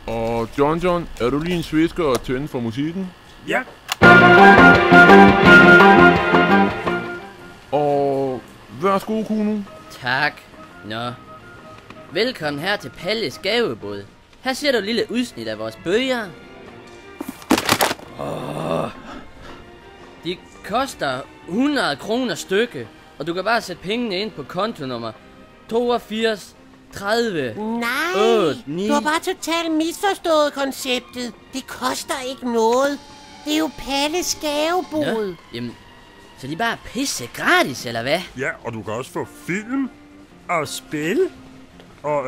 Og John, er du lige en svisker og tænde for musikken? Ja. Og værsgo, Kuno. Tak. Nå. Velkommen her til Palles gavebod. Her ser du et lille udsnit af vores bøger. De koster 100 kroner stykke, og du kan bare sætte pengene ind på kontonummer 82 30 Nej, 8 9. du har bare totalt misforstået konceptet. Det koster ikke noget. Det er jo Palles gavebod. Nå, jamen, så de er bare pisse gratis, eller hvad? Ja, og du kan også få film og spil. Og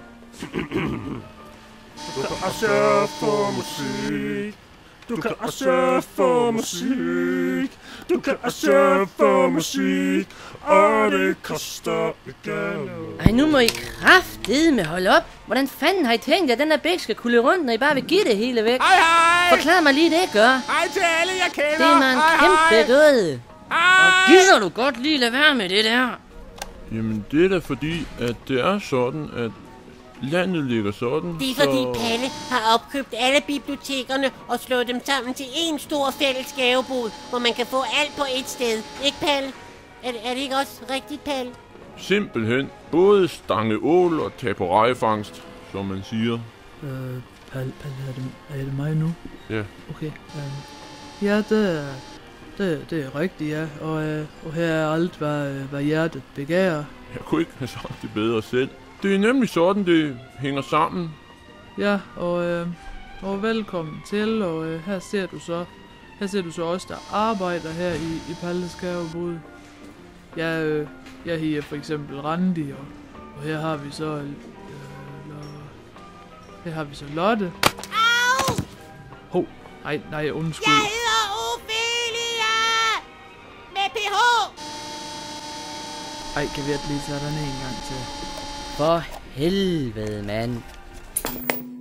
du kan også få musik. Du kan også få musik. Du kan også få musik. Og det koster ikke noget. Ej, nu må I kraftedeme holde op. Hvordan fanden har I tænkt, at den der bæk skal kulle rundt, når I bare vil give det hele væk? Hej! Forklar mig lige det, gør. Hej til alle, jeg kender! Det er mig en kæmpe gåde. Og gider du godt lige lade være med det der? Jamen, det er da fordi, at det er sådan, at landet ligger sådan, Det er fordi Palle har opkøbt alle bibliotekerne og slået dem sammen til en stor fælles gavebod, hvor man kan få alt på et sted. Ikke, Palle? Er det ikke også rigtigt, Palle? Simpelthen både stange ål og taperejefangst, som man siger. Palle, er det mig nu? Ja. Okay. Ja, det er rigtigt, ja. Og her er alt, hvad hjertet begærer. Jeg kunne ikke have sagt det bedre selv. Det er nemlig sådan, det hænger sammen. Ja, og velkommen til, og her ser du så også, der arbejder her i Palles gavebod. Jeg hedder for eksempel Randi, og her har vi så Lotte. Au! Hov, nej, undskyld. Jeg hedder Ophelia! Med PH! Ej, kan vi lige tage den en gang til? For helvede, mand.